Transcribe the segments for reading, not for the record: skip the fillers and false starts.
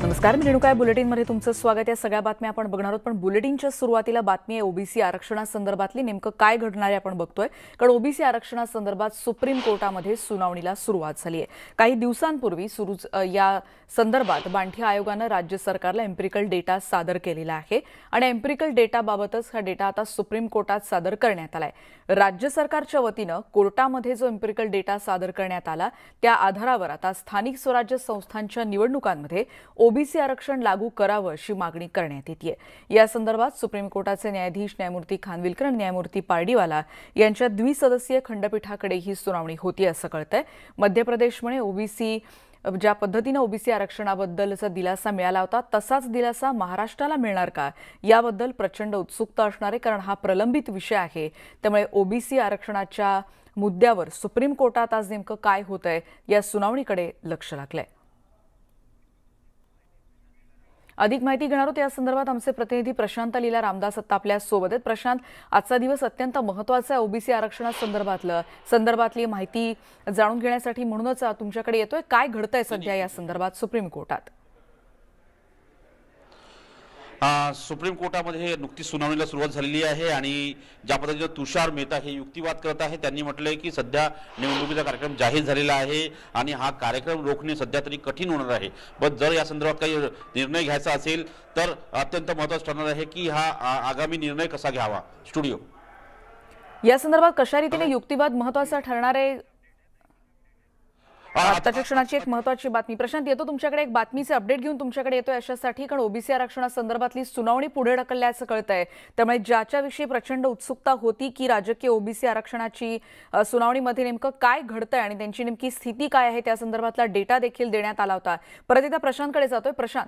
नमस्कार, मी रेणुका बुलेटिनमध्ये तुमचं स्वागत आहे। सगळ्या बातम्या आपण बघणार आहोत, पण बुलेटिनच्या सुरुवातीला बातमी आहे ओबीसी आरक्षणासंदर्भातली। नेमकं काय घडणार आहे आपण बघतोय, कारण ओबीसी आरक्षणासंदर्भात सुप्रीम कोर्टामध्ये सुनावणीला सुरुवात झाली आहे। काही दिवसांपूर्वी या संदर्भात बांठी आयोगाने राज्य सरकारला एम्पिरिकल डेटा सादर केलेला आहे आणि एम्पिरिकल डेटाबाबतच हा डेटा आता सुप्रीम कोर्टात सादर करण्यात आलाय। राज्य सरकारच्या वतीने कोर्टामध्ये जो एम्पिरिकल डेटा सादर करण्यात आला त्या आधारावर आता स्थानिक स्वराज्य संस्थांच्या निवडणुकांमध्ये ओबीसी आरक्षण लागू करावं अशी मागणी करण्यात येते। या संदर्भात सुप्रीम कोर्टाचे न्यायाधीश न्यायमूर्ती खानविलकर आणि न्यायमूर्ती पारडीवाला यांच्या द्विसदस्यीय खंडपीठाकडे ही सुनावणी होती असं कळतंय। मध्य प्रदेशमध्ये ओबीसी ज्या पद्धतीने ओबीसी आरक्षणाबद्दलचा दिलासा मिळाला होता तसाच दिलासा महाराष्ट्राला मिळणार का याबद्दल प्रचंड उत्सुकता असणार आहे, कारण हा प्रलंबित विषय आहे। त्यामुळे ओबीसी आरक्षणाच्या मुद्द्यावर सुप्रीम कोर्टात आज नेमकं काय होतंय या सुनावणीकडे लक्ष लागलंय। अधिक माहिती घेणार आहोत या संदर्भात आमचे प्रतिनिधी प्रशांत लीला रामदास आता आपल्या सोबत आहेत। प्रशांत, आजचा दिवस अत्यंत महत्त्वाचा आहे ओबीसी आरक्षणासंदर्भातली माहिती जाणून घेण्यासाठी, म्हणूनच तुमच्याकडे येतोय। काय घडतंय सध्या या संदर्भात सुप्रीम कोर्टात? सुप्रीम कोर्टामध्ये नुकतीच सुनावणीला सुरुवात झालेली आहे आणि ज्या पद्धतीने तुषार मेहता हे युक्तिवाद करत आहे, त्यांनी म्हटलंय की सध्या निवडणुकीचा कार्यक्रम जाहीर झालेला आहे आणि हा कार्यक्रम रोखणे सध्या तरी कठीण होणार आहे। पण जर या संदर्भात काही निर्णय घ्यायचा असेल तर अत्यंत महत्त्वाचं ठरणार आहे की हा आगामी निर्णय कसा घ्यावा। स्टुडिओ या संदर्भात कशा रीतीने युक्तिवाद महत्त्वाचा ठरणार आहे आताच्या क्षणाची एक महत्त्वाची बातमी। प्रशांत, येतो तुमच्याकडे एक बातमीचे अपडेट घेऊन तुमच्याकडे येतोय अशासाठी, कारण ओबीसी आरक्षणासंदर्भातली सुनावणी पुढे ढकलल्याचं कळतंय। त्यामुळे ज्याच्याविषयी प्रचंड उत्सुकता होती की राजकीय ओबीसी आरक्षणाची सुनावणीमध्ये नेमकं काय घडतंय आणि त्यांची नेमकी स्थिती काय आहे त्या संदर्भातला डेटा देखील देण्यात आला होता। परत एकदा प्रशांतकडे जातोय। प्रशांत,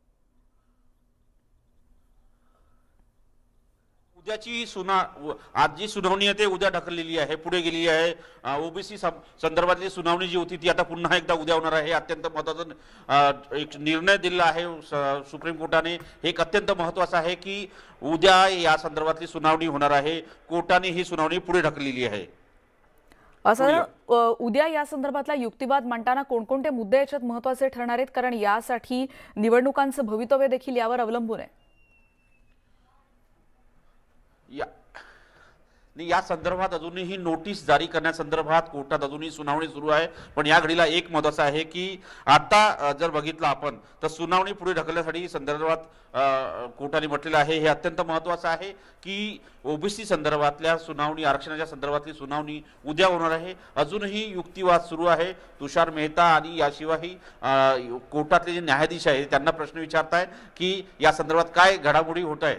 उद्याची आज जी सुनावणी आहे ते उद्या ढकललेली आहे, पुढे गेलेली आहे। ओबीसी संदर्भातली सुनावणी जी होती ती आता पुन्हा एकदा उद्या होणार आहे। अत्यंत महत्त्वाचा एक निर्णय दिला आहे सुप्रीम कोर्टाने। हे एक अत्यंत महत्त्वाचं आहे की उद्या या संदर्भातली सुनावणी होणार आहे। कोर्टाने ही सुनावणी पुढे ढकललेली आहे। असं उद्या या संदर्भातला युक्तिवाद मांडताना कोणकोणते मुद्दे याच्यात महत्त्वाचे ठरणार आहेत, कारण यासाठी निवडणुकांचं भवितव्य देखील यावर अवलंबून आहे। या संदर्भात अजूनही नोटीस जारी करण्यासंदर्भात कोर्टात अजूनही सुनावणी सुरू आहे। पण या घडीला एक महत्त्वाचं आहे की आता जर बघितलं आपण तर सुनावणी पुढे ढकलण्यासाठी संदर्भात कोर्टाने म्हटलेलं आहे। हे अत्यंत महत्त्वाचं आहे की ओबीसी संदर्भातल्या सुनावणी, आरक्षणाच्या संदर्भातली सुनावणी उद्या होणार आहे। अजूनही युक्तिवाद सुरू आहे। तुषार मेहता आणि याशिवाय कोर्टातले जे न्यायाधीश आहेत त्यांना प्रश्न विचारताय की या संदर्भात काय घडामोडी होत आहे।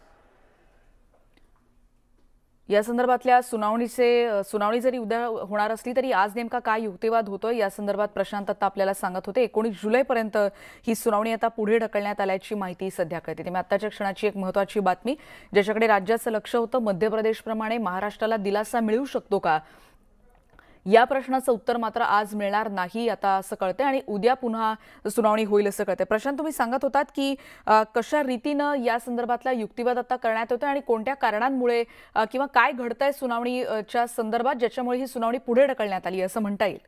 या संदर्भातल्या सुनावणी जरी उद्या होणार असली तरी आज नेमका काय युक्तिवाद होतोय या संदर्भात प्रशांत आता आपल्याला सांगत होते। 19 जुलैपर्यंत ही सुनावणी आता पुढे ढकलण्यात आल्याची माहिती सध्या कळते। त्यामुळे आताच्या क्षणाची एक महत्त्वाची बातमी ज्याच्याकडे राज्याचं लक्ष होतं, मध्य प्रदेशप्रमाणे महाराष्ट्राला दिलासा मिळू शकतो का या प्रश्नाचं उत्तर मात्र आज मिळणार नाही आता असं कळतंय आणि उद्या पुन्हा सुनावणी होईल असं कळतंय। प्रशांत, तुम्ही सांगत होतात की कशा रीतीनं या संदर्भातला युक्तिवाद आता करण्यात येतोय आणि कोणत्या कारणांमुळे किंवा काय घडतंय सुनावणीच्या संदर्भात ज्याच्यामुळे ही सुनावणी पुढे ढकलण्यात आली असं म्हणता येईल?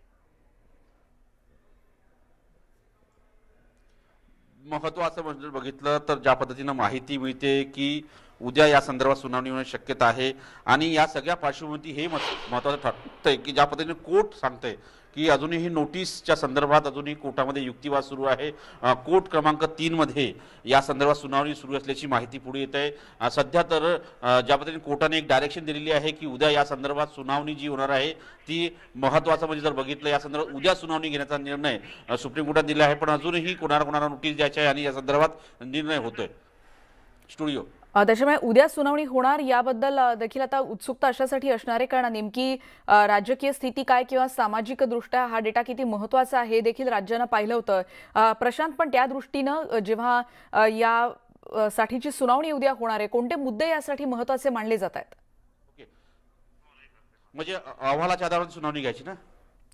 महत्त्वाचं म्हणजे बघितलं तर ज्या पद्धतीनं माहिती मिळते की उद्या या संदर्भात सुनावणी होण्याची शक्यता आहे आणि या सगळ्या पार्श्वभूमीवरती हे महत्त्वाचं ठरतंय की ज्या पद्धतीने कोर्ट सांगतंय की अजूनही नोटीसच्या संदर्भात अजूनही कोर्टामध्ये युक्तिवाद सुरू आहे। कोर्ट क्रमांक 3 मध्ये या संदर्भात सुनावणी सुरू असल्याची माहिती पुढे येत आहे। सध्या तर ज्या पद्धतीने कोर्टाने एक डायरेक्शन दिलेली आहे की उद्या या संदर्भात सुनावणी जी होणार आहे ती महत्त्वाचं म्हणजे जर बघितलं या संदर्भात उद्या सुनावणी घेण्याचा निर्णय सुप्रीम कोर्टाने दिला आहे। पण अजूनही कोणाला नोटीस द्यायची आहे आणि या संदर्भात निर्णय होतोय। स्टुडिओ त्याच्यामुळे उद्या सुनावणी होणार याबद्दल देखील आता उत्सुकता अशासाठी असणार आहे, कारण नेमकी राजकीय स्थिती काय किंवा सामाजिक दृष्ट्या हा डेटा किती महत्त्वाचा आहे हे देखील राज्यानं पाहिलं होतं। प्रशांत, पण त्या दृष्टीनं जेव्हा या साठीची सुनावणी उद्या होणार आहे, कोणते मुद्दे यासाठी महत्त्वाचे मानले जात आहेत? म्हणजे अहवालाच्या आधारावर सुनावणी घ्यायची ना?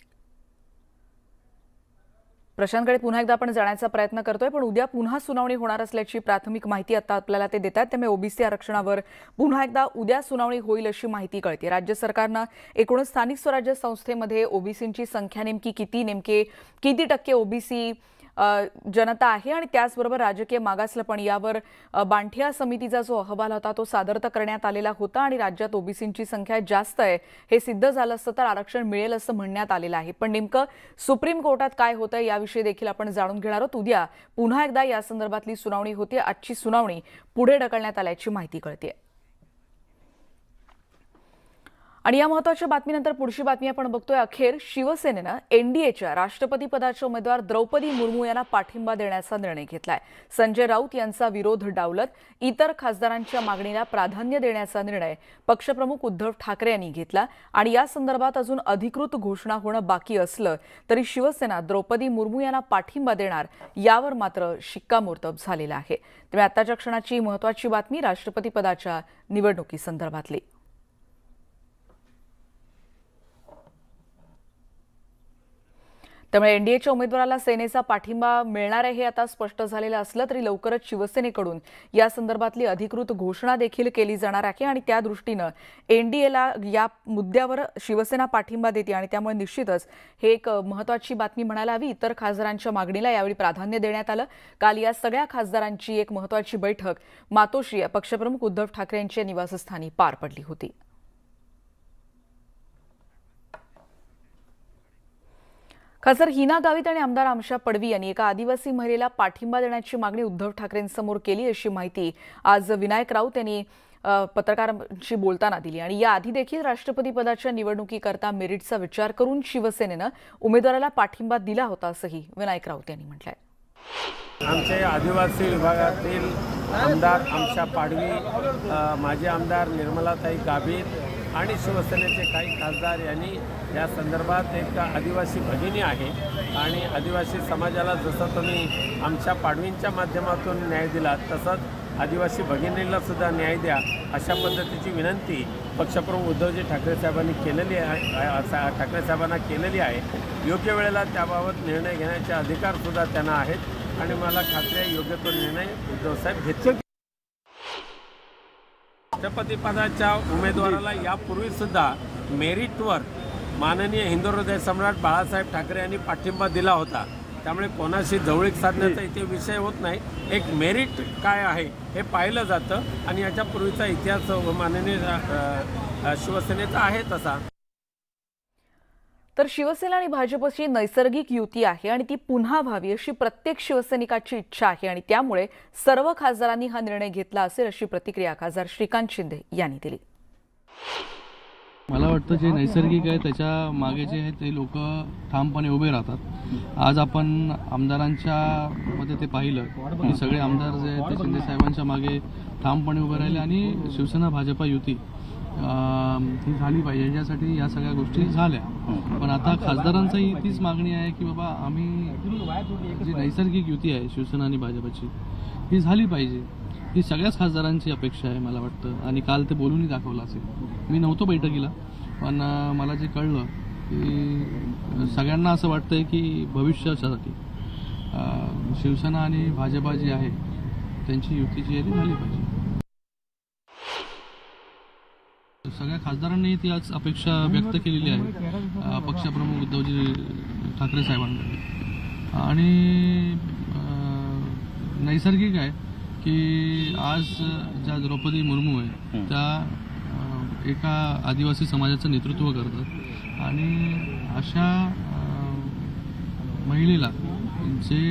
प्रशांतकडे पुन्हा एकदा आपण जाण्याचा प्रयत्न करतोय, पण उद्या पुन्हा सुनावणी होणार असल्याची प्राथमिक माहिती आता आपल्याला ते देतात। त्यामुळे ओबीसी आरक्षणावर पुन्हा एकदा उद्या सुनावणी होईल अशी माहिती कळते। राज्य सरकारनं एकूणच स्थानिक स्वराज्य संस्थेमध्ये ओबीसींची संख्या नेमकी किती, नेमके किती टक्के ओबीसी जनता आहे आणि त्याचबरोबर राजकीय मागासलेपण यावर बांठिया समितीचा जो अहवाल होता तो सादर करण्यात आलेला होता आणि राज्यात ओबीसींची संख्या जास्त आहे हे सिद्ध झालं असतं तर आरक्षण मिळेल असं म्हणण्यात आलेलं आहे। पण नेमकं सुप्रीम कोर्टात काय होतंय याविषयी देखील आपण जाणून घेणार आहोत। उद्या पुन्हा एकदा या संदर्भातली सुनावणी होते। आजची सुनावणी पुढे ढकलण्यात आल्याची माहिती कळते आणि या महत्त्वाच्या बातमीनंतर पुढची बातमी आपण बघतोय। अखेर शिवसेनेनं एनडीएच्या राष्ट्रपती पदाच्या उमेदवार द्रौपदी मुर्मू यांना पाठिंबा देण्याचा निर्णय घेतलाय। संजय राऊत यांचा विरोध डावलत इतर खासदारांच्या मागणीला प्राधान्य देण्याचा निर्णय पक्षप्रमुख उद्धव ठाकरे यांनी घेतला आणि या संदर्भात अजून अधिकृत घोषणा होणं बाकी असलं तरी शिवसेना द्रौपदी मुर्मू यांना पाठिंबा देणार यावर मात्र शिक्कामोर्तब झालेला आहे। त्यामुळे आताच्या क्षणाची महत्त्वाची बातमी राष्ट्रपती पदाच्या निवडणुकीसंदर्भातली। त्यामुळे एनडीएच्या उमेदवाराला सेनेचा पाठिंबा मिळणार आहे हे आता स्पष्ट झालेलं असलं तरी लवकरच शिवसेनेकडून या संदर्भातली अधिकृत घोषणा देखील केली जाणार आहे आणि त्या दृष्टीनं एनडीएला या मुद्द्यावर शिवसेना पाठिंबा देते आणि त्यामुळे निश्चितच हे एक महत्त्वाची बातमी म्हणायला हवी। इतर खासदारांच्या मागणीला यावेळी प्राधान्य देण्यात आलं। काल या सगळ्या खासदारांची एक महत्त्वाची बैठक मातोश्री पक्षप्रमुख उद्धव ठाकरे यांच्या निवासस्थानी पार पडली होती। खासदार हिना गावित आणि आमदार आमशा पडवी यांनी एका आदिवासी महिलेला पाठिंबा देण्याची मागणी उद्धव ठाकरेंसमोर केली अशी माहिती आज विनायक राऊत यांनी पत्रकारांशी बोलताना दिली आणि याआधी देखील राष्ट्रपती पदाच्या निवडणुकीकरता मेरिटचा विचार करून शिवसेनेनं उमेदवाराला पाठिंबा दिला होता असंही विनायक राऊत यांनी म्हटलंय। आमचे आदिवासी विभागातील आमदार आमशा पाडवी, माजी आमदार निर्मलाताई गावित आणि शिवसेनेचे काही खासदार यांनी या संदर्भात एक आदिवासी भगिनी आहे आणि आदिवासी समाजाला जसं तुम्ही आमशा पाडवींच्या माध्यमातून न्याय दिला तसंच आदिवासी भगिनीला सुद्धा न्याय द्या अशा पद्धतीची विनंती पक्षप्रमुख उद्धवजी ठाकरे साहेबांनी केलेली आहे। योग्य वेळेला त्याबाबत निर्णय घेण्याचे अधिकार सुद्धा त्यांना आहेत आणि मला खात्री आहे योग्य तो निर्णय उद्धव साहेब घेतील। राष्ट्रपती पदाच्या उमेदवाराला यापूर्वी सुद्धा मेरिटवर माननीय हिंदू हृदय सम्राट बाळासाहेब ठाकरे यांनी पाठिंबा दिला होता। त्यामुळे कोणाशी जवळीक साधण्याचा इथे विषय होत नाही, एक मेरिट काय आहे हे पाहिलं जातं आणि याच्यापूर्वीचा इतिहास माननीय शिवसेनेचा आहे तसा। तर शिवसेना आणि भाजपची नैसर्गिक युती आहे आणि ती पुन्हा व्हावी अशी प्रत्येक शिवसैनिकाची इच्छा आहे आणि त्यामुळे सर्व खासदारांनी हा निर्णय घेतला असेल अशी प्रतिक्रिया खासदार श्रीकांत शिंदे यांनी दिली। मला वाटतं जे नैसर्गिक आहे त्याच्या मागे जे आहे ते लोक ठामपणे उभे राहतात। आज आपण आमदारांच्या मध्ये ते पाहिलं की सगळे आमदार जे आहेत ते शिंदे साहेबांच्या मागे ठामपणे उभे राहिले आणि शिवसेना भाजपा युती ही झाली पाहिजे याच्यासाठी या सगळ्या गोष्टी झाल्या। पण आता खासदारांचाही तीच मागणी आहे की बाबा आम्ही जी नैसर्गिक युती आहे शिवसेना आणि भाजपची ही झाली पाहिजे, ही सगळ्याच खासदारांची अपेक्षा आहे मला वाटतं आणि काल ते बोलूनही दाखवलं असेल। मी नव्हतो बैठकीला पण मला जे कळलं की सगळ्यांना असं वाटतंय की भविष्यासाठी शिवसेना आणि भाजपा जी आहे त्यांची युती जी आहे ती झाली पाहिजे। सगळ्या खासदारांनी ती आज अपेक्षा व्यक्त केलेली आहे पक्षप्रमुख उद्धवजी ठाकरे साहेबांकडे आणि नैसर्गिक आहे की आज ज्या द्रौपदी मुर्मू आहे त्या एका आदिवासी समाजाचं नेतृत्व करतात आणि अशा महिलेला जे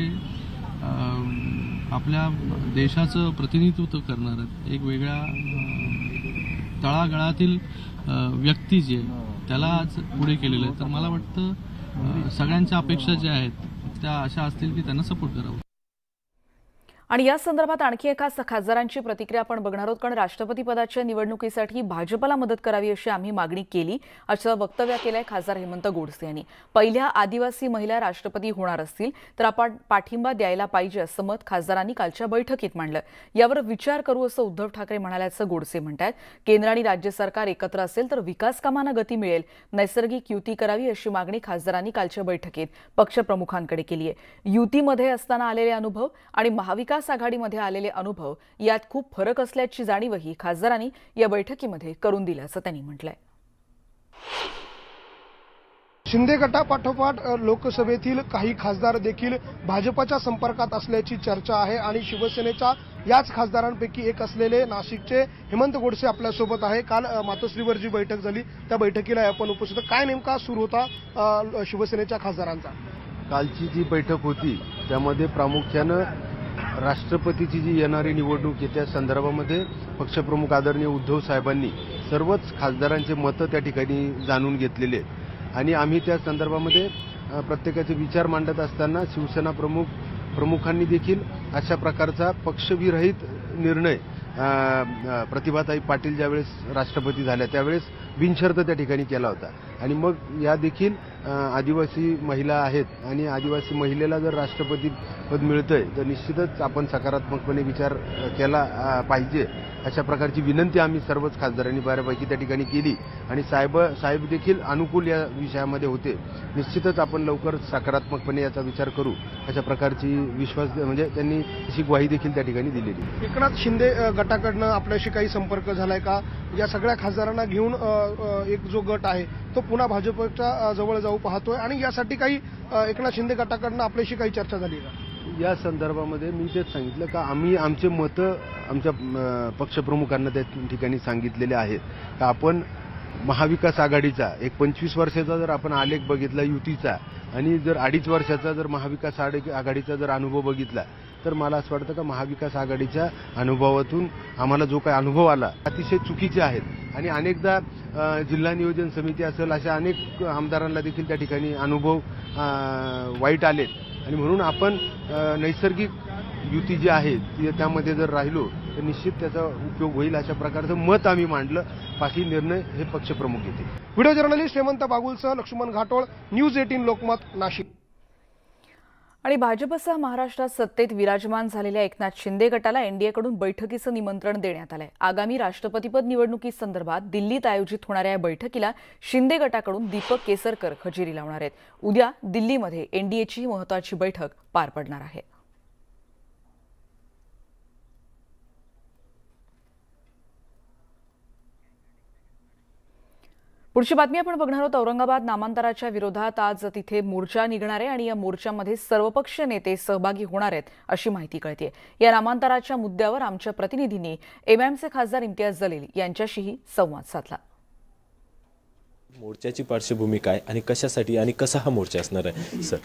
आपल्या देशाचं प्रतिनिधित्व करणार आहेत एक वेगळ्या तळागाळातील व्यक्ती जी आहे त्याला आज पुढे केलेलं आहे। तर मला वाटतं सगळ्यांच्या अपेक्षा ज्या आहेत त्या अशा असतील की त्यांना सपोर्ट करावं। आणि या संदर्भात आणखी एका खासदारांची प्रतिक्रिया आपण बघणार आहोत कारण राष्ट्रपती पदाच्या निवडणुकीसाठी भाजपला मदत करावी अशी आम्ही मागणी केली असं वक्तव्य केलंय खासदार हेमंत गोडसे यांनी। पहिल्या आदिवासी महिला राष्ट्रपती होणार असतील तर आपण पाठिंबा द्यायला पाहिजे असं मत खासदारांनी कालच्या बैठकीत मांडलं। यावर विचार करू असं उद्धव ठाकरे म्हणाल्याचं गोडसे म्हणतात। केंद्र आणि राज्य सरकार एकत्र असेल तर विकास कामांना गती मिळेल, नैसर्गिक युती करावी अशी मागणी खासदारांनी कालच्या बैठकीत पक्षप्रमुखांकडे केली आहे। युतीमध्ये असताना आलेले अनुभव आणि महाविकास आघाडीमध्ये आलेले अनुभव यात खूप फरक असल्याची जाणीवही खासदारांनी या बैठकीमध्ये करून दिल्याचं त्यांनी म्हटलंय। शिंदे गटापाठोपाठ लोकसभेतील काही खासदार देखील भाजपच्या संपर्कात असल्याची चर्चा आहे आणि शिवसेनेच्या याच खासदारांपैकी एक असलेले नाशिकचे हेमंत गोडसे आपल्यासोबत आहे. काल मातोश्रीवर जी बैठक झाली त्या बैठकीला आपण उपस्थित. काय नेमका सूर होता शिवसेनेच्या खासदारांचा? कालची जी बैठक होती त्यामध्ये प्रामुख्यानं राष्ट्रपतीची जी येणारी निवडणूक आहे त्या संदर्भामध्ये पक्षप्रमुख आदरणीय उद्धव साहेबांनी सर्वच खासदारांचे मतं त्या ठिकाणी जाणून घेतलेले आहेत आणि आम्ही त्या संदर्भामध्ये प्रत्येकाचे विचार मांडत असताना शिवसेना प्रमुखांनी देखील अशा प्रकारचा पक्षविरहित निर्णय प्रतिभाताई पाटील ज्यावेळेस राष्ट्रपती झाल्या त्यावेळेस बिनशर्त त्या ठिकाणी केला होता आणि मग या देखील आदिवासी महिला आहेत आणि आदिवासी महिलेला जर राष्ट्रपती पद मिळतंय तर निश्चितच आपण सकारात्मकपणे विचार केला पाहिजे अशा प्रकारची विनंती आम्ही सर्वच खासदारांनी बऱ्यापैकी त्या ठिकाणी केली आणि साहेब देखील अनुकूल या विषयामध्ये होते. निश्चितच आपण लवकर सकारात्मकपणे याचा विचार करू अशा प्रकारची विश्वास म्हणजे त्यांनी अशी ग्वाही देखील त्या ठिकाणी दिलेली. एकनाथ शिंदे गटाकडनं आपल्याशी काही संपर्क झालाय का? या सगळ्या खासदारांना घेऊन एक जो गट आहे तो पुन्हा भाजपच्या जवळ जाऊ पाहतोय आणि यासाठी काही एकनाथ शिंदे गटाकडनं आपल्याशी काही चर्चा झाली का? या संदर्भामध्ये मी तेच सांगितलं का आम्ही आमचे मतं आमच्या पक्षप्रमुखांना त्या ठिकाणी सांगितलेले आहेत का आपण महाविकास आघाडीचा एक 25 वर्षाचा जर आपण आलेख बघितला युतीचा आणि जर 2.5 वर्षाचा जर महाविकास आघाडीचा जर अनुभव बघितला तर मला असं वाटतं का महाविकास आघाडीच्या अनुभवातून आम्हाला जो काही अनुभव आला अतिशय चुकीचे आहेत आणि अनेकदा जिल्हा नियोजन समिती असेल अशा अनेक आमदारांना देखील त्या ठिकाणी अनुभव वाईट आलेत आणि म्हणून आपण नैसर्गिक युती जी आहे त्यामध्ये जर राहिलो तर निश्चित त्याचा उपयोग होईल अशा प्रकारचं मत आम्ही मांडलं. बाकी निर्णय हे पक्षप्रमुख घेतील. व्हिडिओ जर्नलिस्ट हेमंत बागुलसह लक्ष्मण घाटोळ, न्यूज 18 लोकमत, नाशिक. आणि भाजपसह महाराष्ट्रात सत्तेत विराजमान झालेल्या एकनाथ शिंदे गटाला एनडीएकडून बैठकीचं निमंत्रण देण्यात आलंय. आगामी राष्ट्रपतीपद निवडणुकीसंदर्भात दिल्लीत आयोजित होणाऱ्या या बैठकीला शिंदे गटाकडून दीपक केसरकर हजेरी लावणार आहेत. उद्या दिल्लीमध्ये एनडीएची महत्त्वाची बैठक पार पडणार आहे. पुढची बातमी आपण बघणार आहोत. औरंगाबाद नामांतराच्या विरोधात आज तिथे मोर्चा निघणार आहे आणि या मोर्चामध्ये सर्वपक्षीय नेते सहभागी होणार आहेत अशी माहिती कळते. या नामांतराच्या मुद्द्यावर आमच्या प्रतिनिधींनी एमआयएमचे खासदार इम्तियाज जलील यांच्याशीही संवाद साधला. मोर्चाची पार्श्वभूमी काय आणि कशासाठी आणि कसा हा मोर्चा असणार आहे सर?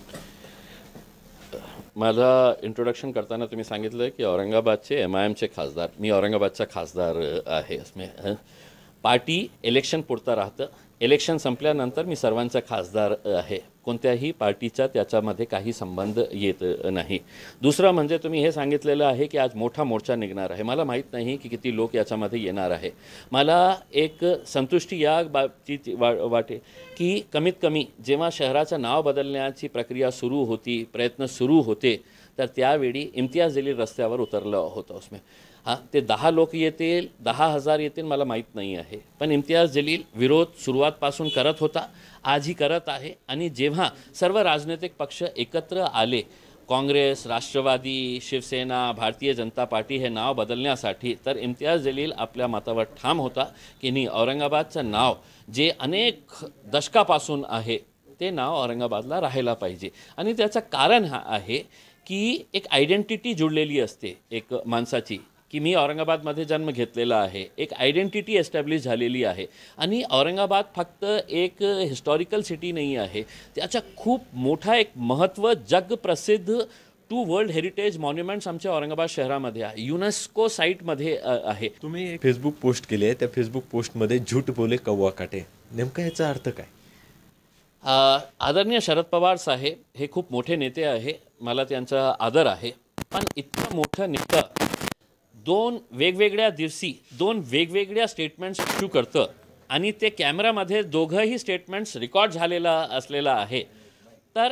माझा इंट्रोडक्शन करताना तुम्ही सांगितलं की औरंगाबादचे एमआयएमचे खासदार, मी औरंगाबादचा खासदार आहे. पार्टी इलेक्शन पुरता राहतं. इलेक्शन संपल्यानंतर मी सर्वांचा खासदार आहे. कोणत्याही पार्टीचा त्याच्यामध्ये काही संबंध येत नाही. दुसरं म्हणजे तुम्ही हे सांगितलेलं आहे की आज मोठा मोर्चा निघणार आहे. मला माहीत नाही की किती लोक याच्यामध्ये येणार आहे. मला एक संतुष्टी या बाबतीत वाटे की कमीत कमी जेव्हा शहराचं नाव बदलण्याची प्रक्रिया सुरू होती, प्रयत्न सुरू होते, तर त्यावेळी इम्तियाज जलील रस्त्यावर उतरलं होतं. उसमें ते 10 लोक येतील, 10,000 येतील मला माहीत नाही आहे. पण इम्तियाज जलील विरोध सुरुवातपासून करत होता, आजही करत आहे. आणि जेव्हा सर्व राजनैतिक पक्ष एकत्र आले, काँग्रेस, राष्ट्रवादी, शिवसेना, भारतीय जनता पार्टी हे नाव बदलण्यासाठी, तर इम्तियाज जलील आपल्या मतावर ठाम होता की नाही, औरंगाबादचं नाव जे अनेक दशकापासून आहे ते नाव औरंगाबादला राहायला पाहिजे. आणि त्याचं कारण हा आहे की एक आयडेंटिटी जुळलेली असते एक माणसाची की मी औरंगाबादमध्ये जन्म घेतलेला आहे. एक आयडेंटिटी एस्टॅब्लिश झालेली आहे. आणि औरंगाबाद फक्त एक हिस्टॉरिकल सिटी नाही आहे, त्याचा खूप मोठा एक महत्त्व जगप्रसिद्ध 2 वर्ल्ड हेरिटेज मॉन्युमेंट्स आमच्या औरंगाबाद शहरामध्ये आहे, युनेस्को साईटमध्ये आहे. तुम्ही एक फेसबुक पोस्ट केली आहे, त्या फेसबुक पोस्टमध्ये झूठ बोले कौवा काटे, नेमका याचा अर्थ काय? आदरणीय शरद पवार साहेब हे खूप मोठे नेते आहे, मला त्यांचा आदर आहे. पण इतकं मोठं नेतं 2 वेगवेगळ्या दिवशी 2 वेगवेगळ्या स्टेटमेंट्स इश्यू करतं आणि ते कॅमेरामध्ये दोघंही स्टेटमेंट्स रेकॉर्ड झालेला असलेला आहे. तर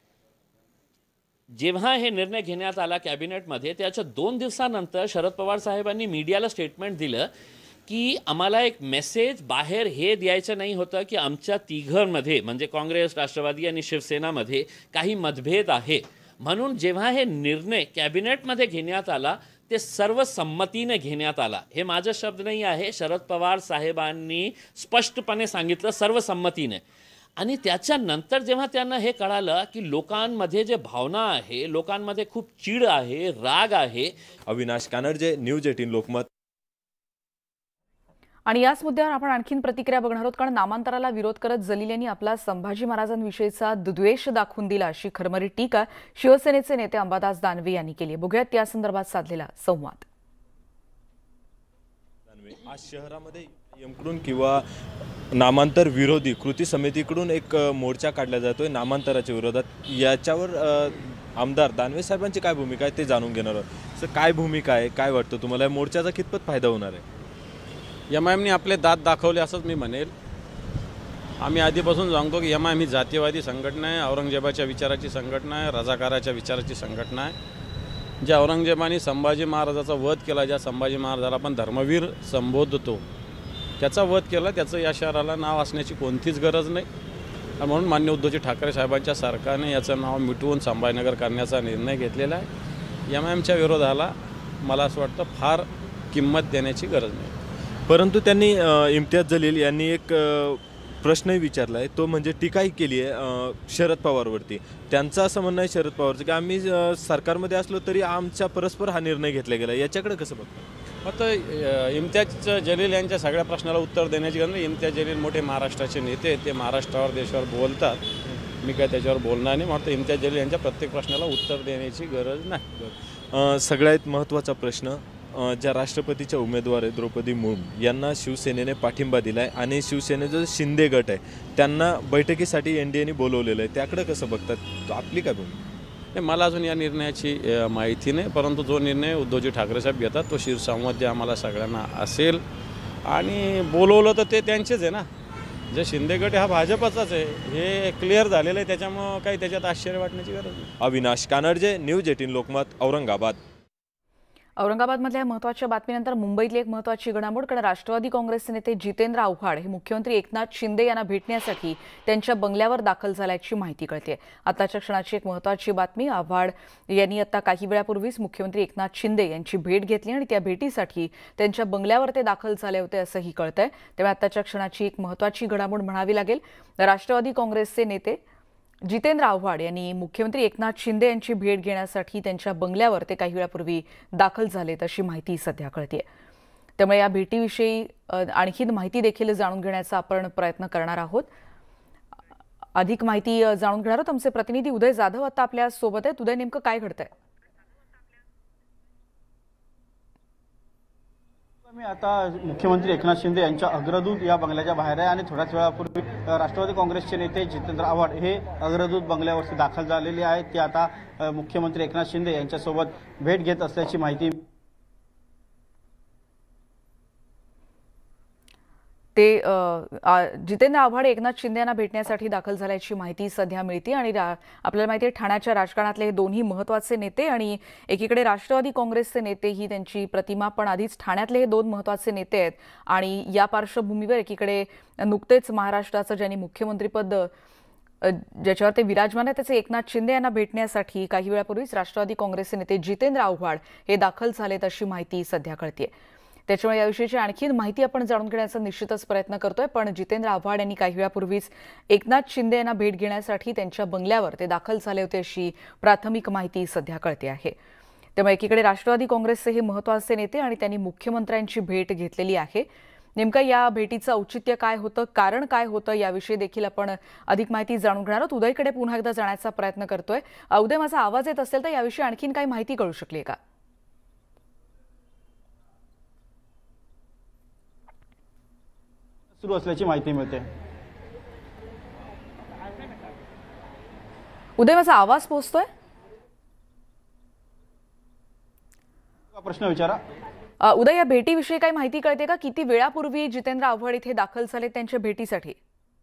जेव्हा हे निर्णय घेण्यात आला कॅबिनेटमध्ये, त्याच्या 2 दिवसानंतर शरद पवार साहेबांनी मीडियाला स्टेटमेंट दिलं की आम्हाला एक मेसेज बाहेर हे द्यायचं नाही होतं की आमच्या तिघांमध्ये म्हणजे काँग्रेस, राष्ट्रवादी आणि शिवसेनामध्ये काही मतभेद आहे. म्हणून जेव्हा हे निर्णय कॅबिनेटमध्ये घेण्यात आला ते सर्व संमतीने घेण्यात आला. हे माझा शब्द नाही आहे, शरद पवार साहेबांनी स्पष्टपणे सांगितलं सर्व संमतीने. आणि त्याच्यानंतर जेव्हा त्यांना हे कळालं की लोकांमध्ये जे भावना आहे, लोकांमध्ये खूप चीड आहे, राग आहे. अविनाश कानडजे, न्यूज 18 लोकमत. आणि याच मुद्द्यावर आपण आणखीन प्रतिक्रिया बघणार आहोत, कारण नामांतराला विरोध करत जलील यांनी आपला संभाजी महाराजांविषयीचा द्वेष दाखवून दिला अशी खरमरी टीका शिवसेनेचे नेते अंबादास दानवे यांनी केली. बघूयात या संदर्भात साधलेला संवाद. आज शहरामध्ये यमकडून किंवा नामांतर विरोधी कृती समितीकडून एक मोर्चा काढला जातोय नामांतराच्या विरोधात. याच्यावर आमदार दानवे साहेबांची काय भूमिका आहे ते जाणून घेणार आहोत. सर, काय भूमिका आहे, काय वाटतं तुम्हाला, मोर्चाचा कितपत फायदा होणार आहे? एमआयएमने आपले दात दाखवले असंच मी म्हणेल. आम्ही आधीपासून सांगतो की एमआयएम ही जातीवादी संघटना आहे, औरंगजेबाच्या विचाराची संघटना आहे, रजाकाराच्या विचाराची संघटना आहे. ज्या औरंगजेबाने संभाजी महाराजाचा वध केला, ज्या संभाजी महाराजाला आपण धर्मवीर संबोधतो, त्याचा वध केला, त्याचं या शहराला नाव असण्याची कोणतीच गरज नाही. म्हणून माननीय उद्धवजी ठाकरे साहेबांच्या सरकारने याचं नाव मिटवून संभाजीनगर करण्याचा निर्णय घेतलेला आहे. एमआयएमच्या विरोधाला मला असं वाटतं फार किंमत देण्याची गरज नाही. परंतु त्यांनी इम्तियाज जलील यांनी एक प्रश्नही विचारला आहे, तो म्हणजे टीकाही केली आहे शरद पवारवरती. त्यांचं असं म्हणणं आहे शरद पवारचं की आम्ही सरकारमध्ये असलो तरी आमच्या परस्पर हा निर्णय घेतला गेला. याच्याकडे कसं बघतो? आता इम्तियाज जलील यांच्या सगळ्या प्रश्नाला उत्तर देण्याची गरज नाही. इम्तियाज जलील मोठे महाराष्ट्राचे नेते आहेत, ते महाराष्ट्रावर देशावर बोलतात. मी काय त्याच्यावर बोलणार नाही. म्हणतो इम्तियाज जलील यांच्या प्रत्येक प्रश्नाला उत्तर देण्याची गरज नाही. सगळ्यात महत्त्वाचा प्रश्न, ज्या राष्ट्रपतीच्या उमेदवार आहेत द्रौपदी मुर्मू यांना शिवसेनेने पाठिंबा दिला आहे आणि शिवसेनेचा जो शिंदे गट आहे त्यांना बैठकीसाठी एनडीएने बोलवलेलं आहे. त्याकडे कसं बघतात, आपली काय भूमिका? मला अजून या निर्णयाची माहिती नाही, परंतु जो निर्णय उद्धवजी ठाकरे साहेब घेतात तो शिवसंवादी आम्हाला सगळ्यांना असेल. आणि बोलवलं तर ते त्यांचेच आहे ना. जे शिंदे गट हा भाजपचाच आहे, हे क्लिअर झालेलं आहे. त्याच्यामुळं काही त्याच्यात आश्चर्य वाटण्याची गरज नाही. अविनाश कानडजे, न्यूज 18 लोकमत, औरंगाबाद. औरंगाबादमधल्या महत्त्वाच्या बातमीनंतर मुंबईतली एक महत्त्वाची घडामोड, कारण राष्ट्रवादी काँग्रेसचे नेते जितेंद्र आव्हाड हे मुख्यमंत्री एकनाथ शिंदे यांना भेटण्यासाठी त्यांच्या बंगल्यावर दाखल झाल्याची माहिती कळते. आताच्या क्षणाची एक महत्त्वाची बातमी, आव्हाड यांनी आता काही वेळापूर्वीच मुख्यमंत्री एकनाथ शिंदे यांची भेट घेतली आणि त्या भेटीसाठी त्यांच्या बंगल्यावर ते दाखल झाले होते असंही कळतंय. त्यामुळे आताच्या क्षणाची एक महत्त्वाची घडामोड म्हणावी लागेल. राष्ट्रवादी काँग्रेसचे नेते जितेंद्र आव्हाड यांनी मुख्यमंत्री एकनाथ शिंदे यांची भेट घेण्यासाठी त्यांच्या बंगल्यावर ते काही वेळापूर्वी दाखल झालेत अशी माहिती सध्या कळतेय. त्यामुळे या भेटीविषयी आणखी माहिती देखील जाणून घेण्याचा आपण प्रयत्न करणार आहोत. अधिक माहिती जाणून घेणार आहोत. आमचे प्रतिनिधी उदय जाधव आता आपल्या सोबत आहेत. उदय, नेमकं काय घडतंय? मी आता मुख्यमंत्री एकनाथ शिंदे यांच्या अग्रदूत या बंगल्याच्या बाहेर आहे आणि थोड्याच वेळापूर्वी राष्ट्रवादी काँग्रेसचे नेते जितेंद्र आव्हाड हे अग्रदूत बंगल्यावरती दाखल झालेले आहेत. ते आता मुख्यमंत्री एकनाथ शिंदे यांच्यासोबत भेट घेत असल्याची माहिती जितेंद्र आव्हाड एकनाथ शिंदे यांना भेटण्यासाठी दाखल झाल्याची माहिती सध्या मिळते. आणि आपल्याला माहिती आहे ठाण्याच्या राजकारणातले हे दोन्ही महत्त्वाचे नेते आणि एकीकडे राष्ट्रवादी काँग्रेसचे नेते ही त्यांची प्रतिमा, पण आधीच ठाण्यातले हे दोन महत्त्वाचे नेते आहेत. आणि या पार्श्वभूमीवर एकीकडे नुकतेच महाराष्ट्राचं ज्यांनी मुख्यमंत्रीपद ज्याच्यावर ते विराजमान आहे त्याचे एकनाथ शिंदे यांना भेटण्यासाठी काही वेळापूर्वीच राष्ट्रवादी काँग्रेसचे नेते जितेंद्र आव्हाड हे दाखल झालेत अशी माहिती सध्या कळतेय. त्याच्यामुळे याविषयीची आणखी माहिती आपण जाणून घेण्याचा निश्चितच प्रयत्न करतोय. पण जितेंद्र आव्हाड यांनी काही वेळापूर्वीच एकनाथ शिंदे यांना भेट घेण्यासाठी त्यांच्या बंगल्यावर ते दाखल झाले होते अशी प्राथमिक माहिती सध्या कळते आहे. त्यामुळे एकीकडे राष्ट्रवादी काँग्रेसचे हे महत्त्वाचे नेते आणि त्यांनी मुख्यमंत्र्यांची भेट घेतलेली आहे. नेमकं या भेटीचं औचित्य काय होतं, कारण काय होतं, याविषयी देखील आपण अधिक माहिती जाणून घेणार आहोत. उदयकडे पुन्हा एकदा जाण्याचा प्रयत्न करतोय. उदय, माझा आवाज येत असेल तर याविषयी आणखीन काही माहिती कळू शकली का? सुरू असल्याची माहिती मिळते. उदय, माझा आवाज पोहोचतोय? प्रश्न विचारा. उदय, या भेटीविषयी काही माहिती कळते का? किती वेळापूर्वी जितेंद्र आव्हाड इथे दाखल झाले त्यांच्या भेटीसाठी?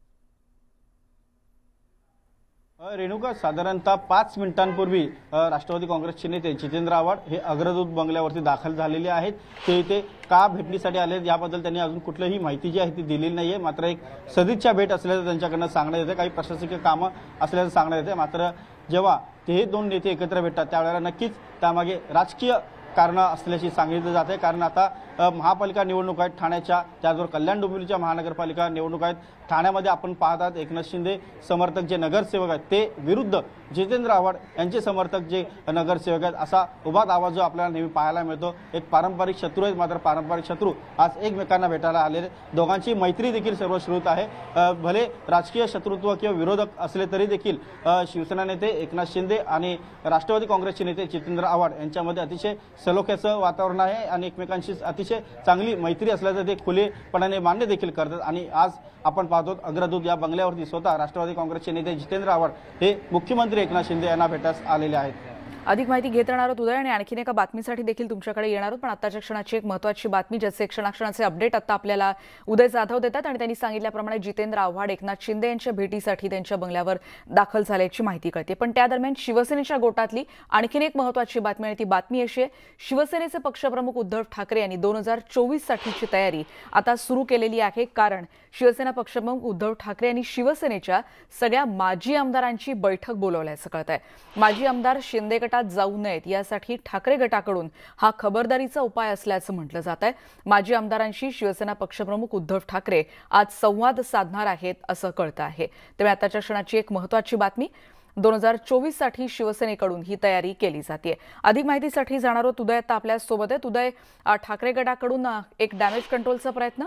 रेणुका, साधारणतः 5 मिनिटांपूर्वी राष्ट्रवादी काँग्रेसचे नेते जितेंद्र आव्हाड हे अग्रदूत बंगल्यावरती दाखल झालेले आहेत. ते इथे का भेटणीसाठी आले याबद्दल त्यांनी अजून कुठलीही माहिती जी आहे ती दिलेली नाहीये. मात्र एक सदिच्छा भेट असल्याचं त्यांच्याकडनं सांगण्यात येतं, काही प्रशासकीय कामं असल्याचं सांगण्यात येतं. मात्र जेव्हा ते दोन नेते एकत्र भेटतात त्यावेळेला नक्कीच त्यामागे राजकीय कारणं असल्याची सांगितलं जाते। कारण आता महापालिका निवडणूक आहेत ठाण्याच्या, त्याचबरोबर कल्याण डोंबिवलीच्या महानगरपालिका निवडणूक आहेत। ठाण्यामध्ये आपण पाहतात एकनाथ शिंदे समर्थक जे नगरसेवक आहेत ते विरुद्ध जितेंद्र आव्हाड यांचे समर्थक जे नगरसेवक आहेत, असा उभाट आवाज जो आपल्याला नेहमी पाहायला मिळतो। एक पारंपरिक शत्रू आहेत, मात्र पारंपरिक शत्रू आज एकमेकांना भेटायला आलेले। दोघांची मैत्री देखील सर्वश्रुत आहे। भले राजकीय शत्रुत्व किंवा विरोधक असले तरी देखील शिवसेना नेते एकनाथ शिंदे आणि राष्ट्रवादी काँग्रेसचे नेते जितेंद्र आव्हाड यांच्यामध्ये अतिशय सलोख्याचं वातावरण आहे आणि एकमेकांशी अतिशय चांगली मैत्री असल्याचं ते खुलेपणाने मान्य देखील करतात। आणि आज आपण पाहतो अग्रदूत या बंगल्यावरती स्वतः राष्ट्रवादी काँग्रेसचे नेते जितेंद्र आव्हाड हे मुख्यमंत्री एकनाथ शिंदे यांना भेटण्यास आलेले आहेत। अधिक माहिती घेत राहणार आहोत उदय, आणि आणखीन एका बातमीसाठी देखील तुमच्याकडे येणार आहोत। पण आताच्या क्षणाची एक महत्त्वाची बातमी, ज्याचे क्षणाक्षणाचे अपडेट आता आपल्याला उदय जाधव देतात आणि त्यांनी सांगितल्याप्रमाणे जितेंद्र आव्हाड एकनाथ शिंदे यांच्या भेटीसाठी त्यांच्या बंगल्यावर दाखल झाल्याची माहिती कळते। पण त्या दरम्यान शिवसेनेच्या गोटातली आणखीन एक महत्त्वाची बातमी, आणि ती बातमी अशी आहे, शिवसेनेचे पक्षप्रमुख उद्धव ठाकरे यांनी 2024 साठीची तयारी आता सुरू केलेली आहे। कारण शिवसेना पक्षप्रमुख उद्धव ठाकरे यांनी शिवसेनेच्या सगळ्या माजी आमदारांची बैठक बोलावल्याचं कळत आहे। माजी आमदार शिंदे गटात जाऊ नयेत यासाठी ठाकरे गटाकडून हा खबरदारीचा उपाय असल्याचं म्हटलं जात आहे। माजी आमदारांशी शिवसेना पक्षप्रमुख उद्धव ठाकरे आज संवाद साधणार आहेत असं कळतं आहे। त्यामुळे आताच्या क्षणाची एक महत्त्वाची बातमी, 2024 साठी शिवसेनेकडून ही तयारी केली जाते। अधिक माहितीसाठी जाणार आहोत उदय आता आपल्या सोबत आहे। उदय, ठाकरे गटाकडून एक डॅमेज कंट्रोलचा प्रयत्न?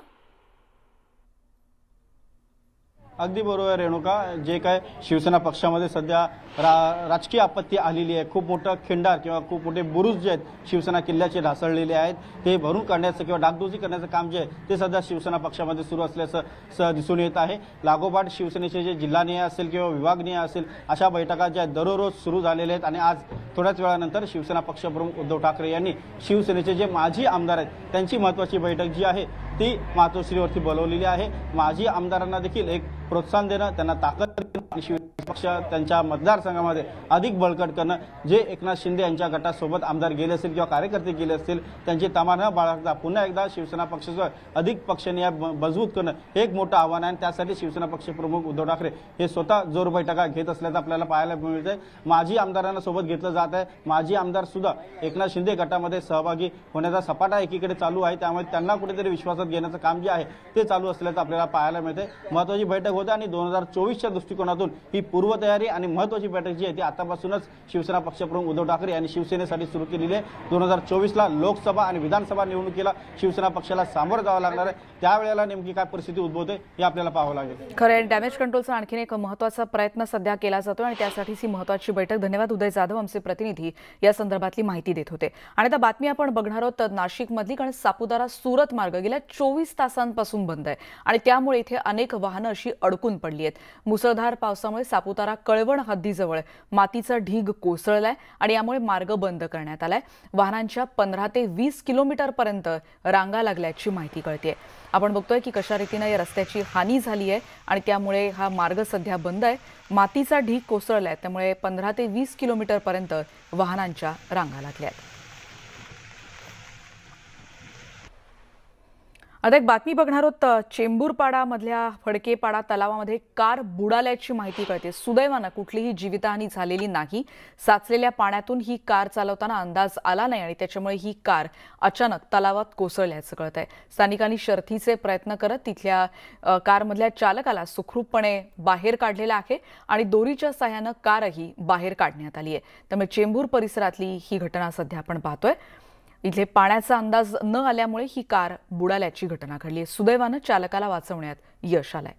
अगदी बरोबर रेणुका, जे काय शिवसेना पक्षामध्ये सध्या राजकीय आपत्ती आलेली आहे, खूप मोठं खिंडार किंवा खूप मोठे बुरुज जे आहेत शिवसेना किल्ल्याचे ढासळलेले आहेत, ते भरून काढण्याचं किंवा डागडुजी करण्याचं काम जे आहे ते सध्या शिवसेना पक्षामध्ये सुरू असल्याचं दिसून येत आहे। लागोपाठ शिवसेनेचे जे जिल्हानिहाय असेल किंवा विभागनिहाय असेल अशा बैठका ज्या दररोज सुरू झालेल्या आहेत, आणि आज थोड्याच वेळानंतर शिवसेना पक्षप्रमुख उद्धव ठाकरे यांनी शिवसेनेचे जे माजी आमदार आहेत त्यांची महत्त्वाची बैठक जी आहे ती मातोश्रीवरती बोलवलेली आहे। माजी आमदारांना देखील एक प्रोत्साहन देणं, त्यांना ताकद देणं आणि शिवसेना पक्ष त्यांच्या मतदारसंघामध्ये अधिक बळकट करणं, जे एकनाथ शिंदे यांच्या गटासोबत आमदार गेले असतील किंवा कार्यकर्ते गेले असतील त्यांची तमा न बाळगता पुन्हा एकदा शिवसेना पक्षाचं अधिक पक्षनीय मजबूत करणं हे एक मोठं आव्हान आहे। त्यासाठी शिवसेना पक्षप्रमुख उद्धव ठाकरे हे स्वतः जोर बैठका घेत असल्याचं आपल्याला पाहायला मिळतंय। माजी आमदारांना सोबत घेतलं जात आहे। माजी आमदार सुद्धा एकनाथ शिंदे गटामध्ये सहभागी होण्याचा सपाटा एकीकडे चालू आहे, त्यामुळे त्यांना कुठेतरी विश्वासात घेण्याचं काम जे आहे ते चालू असल्याचं आपल्याला पाहायला मिळते। महत्त्वाची बैठक होते आणि 2024च्या दृष्टिकोनातून ही पूर्वतयारी आणि महत्त्वाची बैठक जी आहे ती आतापासूनच शिवसेना पक्षप्रमुख उद्धव ठाकरे यांनी शिवसेनेसाठी सुरू केलेली आहे। 2024ला लोकसभा आणि विधानसभा निवडणुकीला शिवसेना पक्षाला सामोरं जावं लागणार आहे, त्यावेळेला नेमकी काय परिस्थिती उद्भवते हे आपल्याला पाहावं लागेल। खरं डॅमेज कंट्रोलचा आणखीन एक महत्त्वाचा प्रयत्न सध्या केला जातो आणि त्यासाठीच ही महत्त्वाची बैठक। धन्यवाद उदय जाधव, आमचे प्रतिनिधी या संदर्भातली माहिती देत होते। आणि आता बातमी आपण बघणार आहोत नाशिकमधली, कारण सापुतारा सुरत मार्ग गेल्या 24 तासांपासून बंद आहे आणि त्यामुळे इथे अनेक वाहनं अशी अडकून पडली आहेत। मुसळधार पावसामुळे सापुतारा कळवण हद्दीजवळ मातीचा ढीग कोसळलाय आणि यामुळे मार्ग बंद करण्यात आलाय। वाहनांच्या 15 ते 20 किलोमीटरपर्यंत रांगा लागल्याची माहिती कळते। आपण बघतोय की कशा रीतीने या रस्त्याची हानी झाली आहे आणि त्यामुळे हा मार्ग सध्या बंद आहे। मातीचा ढीग कोसळलाय, त्यामुळे 15 ते 20 किलोमीटरपर्यंत वाहनांच्या रांगा लागल्या आहेत। आता एक बातमी बघणार आहोत। चेंबूरपाडा मधल्या फडकेपाडा तलावामध्ये कार बुडाल्याची माहिती कळते। सुदैवानं कुठलीही जीवितहानी झालेली नाही। साचलेल्या पाण्यातून ही कार चालवताना अंदाज आला नाही आणि त्याच्यामुळे ही कार अचानक तलावात कोसळल्याचं कळत आहे। स्थानिकांनी शर्थीचे प्रयत्न करत तिथल्या कारमधल्या चालकाला सुखरूपपणे बाहेर काढलेला आहे आणि दोरीच्या सहाय्यानं कारही बाहेर काढण्यात आली आहे। त्यामुळे चेंबूर परिसरातली ही घटना सध्या आपण पाहतोय। इथे पाण्याचा अंदाज न आल्यामुळे ही कार बुडाल्याची घटना घडली आहे। सुदैवानं चालकाला वाचवण्यात यश आलंय।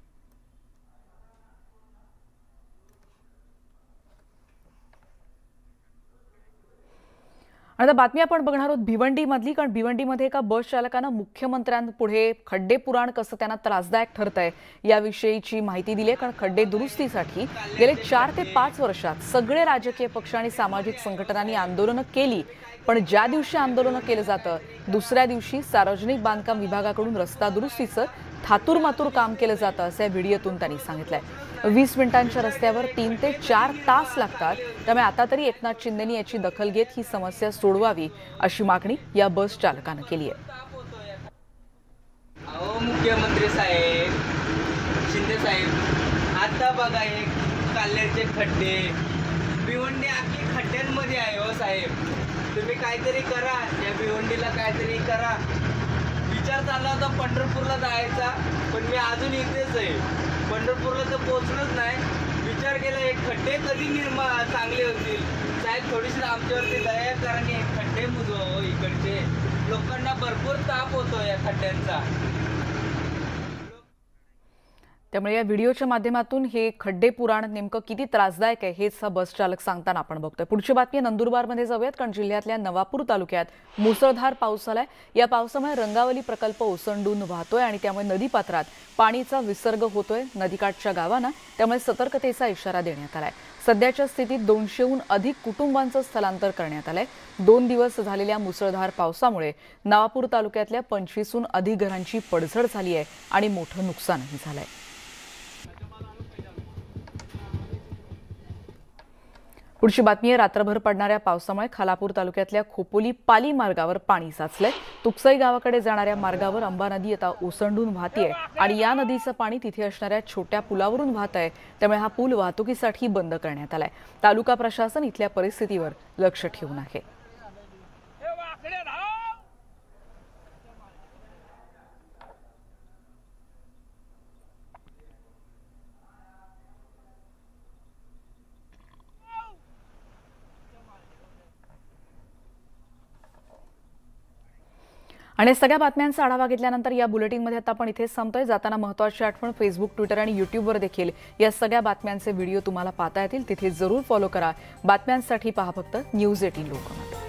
आता बातमी आपण बघणार आहोत भिवंडीमधली, कारण भिवंडीमध्ये एका बस चालकानं मुख्यमंत्र्यांपुढे खड्डे पुराण कसं त्यांना त्रासदायक ठरतंय याविषयीची माहिती दिली आहे। कारण खड्डे दुरुस्तीसाठी गेले 4 ते 5 वर्षात सगळे राजकीय पक्ष आणि सामाजिक संघटनांनी आंदोलनं केली, पण ज्या दिवशी आंदोलनं केलं जातं दुसऱ्या दिवशी सार्वजनिक बांधकाम विभागाकडून रस्ता दुरुस्तीचं थातूरमातूर काम केलं जातं असं या व्हिडिओतून त्यांनी सांगितलंय। 20 मिनिटांच्या रस्त्यावर 3 ते 4 तास लागतात, त्यामुळे आता तरी एकनाथ शिंदेंनी याची दखल घेत ही समस्या सोडवावी अशी मागणी या बस चालकानं केली आहे। मुख्यमंत्री साहेब, शिंदे साहेब, आता बघा हे काल्ल्याचे खड्डे, भिवंडी आपली खड्ड्यांमध्ये आहे हो साहेब। तुम्ही काहीतरी करा, या भिवंडीला काहीतरी करा. विचार चालला होता पंढरपूरला जायचा, पण मी अजून इथेच आहे. पंढरपूरला तर पोहोचलोच नाही. विचार केला हे खड्डे कधी चांगले होतील. साहेब थोडीशी आमच्यावरती दया करा आणि हे खड्डे बुजवा. इकडचे लोकांना भरपूर ताप होतो या खड्ड्यांचा. त्यामुळे या व्हिडिओच्या माध्यमातून हे खड्डे पुराण नेमकं किती त्रासदायक आहे हेच हा बस चालक सांगताना आपण बघतोय. पुढची बातमी नंदुरबारमध्ये जाऊयात, कारण जिल्ह्यातल्या नवापूर तालुक्यात मुसळधार पाऊस झालाय. या पावसामुळे रंगावली प्रकल्प ओसंडून वाहतोय आणि त्यामुळे नदीपात्रात पाणीचा विसर्ग होतोय नदीकाठच्या गावांना. त्यामुळे सतर्कतेचा इशारा देण्यात आलाय. सध्याच्या स्थितीत 200हून अधिक कुटुंबांचं स्थलांतर करण्यात आलंय. 2 दिवस झालेल्या मुसळधार पावसामुळे नवापूर तालुक्यातल्या 25हून अधिक घरांची पडझड झाली आहे आणि मोठं नुकसानही झालंय. पुढची बातमी आहे, रात्रभर पडणाऱ्या पावसामुळे खालापूर तालुक्यातल्या खोपोली पाली मार्गावर पाणी साचलंय. तुकसई गावाकडे जाणाऱ्या मार्गावर अंबा नदी आता ओसंडून वाहतीये आणि या नदीचं पाणी तिथे असणाऱ्या छोट्या पुलावरून वाहत आहे. त्यामुळे हा पूल वाहतुकीसाठी बंद करण्यात आलाय. तालुका प्रशासन इथल्या परिस्थितीवर लक्ष ठेवून आहे. आणि सगळ्या बातम्यांचा आढावा घेतल्यानंतर या बुलेटिनमध्ये आता आपण इथेच थांबतोय. जाताना महत्त्वाची आठवण, फेसबुक, ट्विटर आणि यूट्यूबवर देखील या सगळ्या बातम्यांचे व्हिडिओ तुम्हाला पाहता येतील. तिथे जरूर फॉलो करा. बातम्यांसाठी पहा फक्त न्यूज 18 लोकमत.